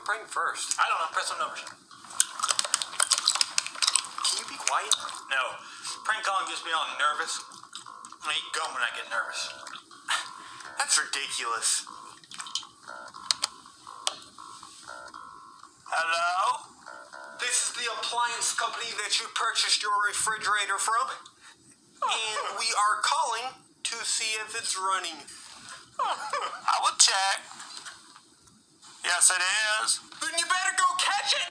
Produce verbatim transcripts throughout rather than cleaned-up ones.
prank first? I don't know. Press some numbers. Can you be quiet? No. Prank calling gets me all nervous. I eat gum when I get nervous. That's ridiculous. Hello? This is the appliance company that you purchased your refrigerator from. And we are calling to see if it's running. I will check. Yes, it is. Then you better go catch it!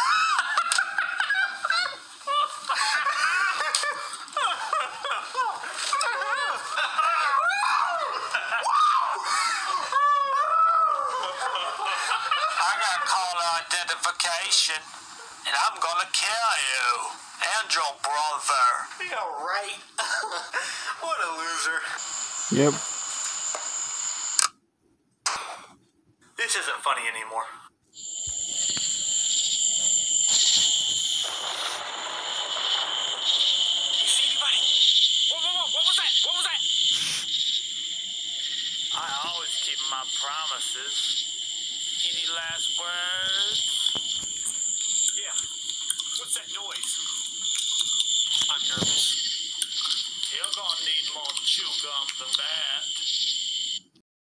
I got caller identification, and I'm gonna kill you and your brother. Yeah, right. What a loser. Yep. This isn't funny anymore. You see anybody? Whoa, whoa, whoa, what was that? What was that? I always keep my promises. Any last words? Yeah. What's that noise? I'm nervous. You're gonna need more chew gum than that.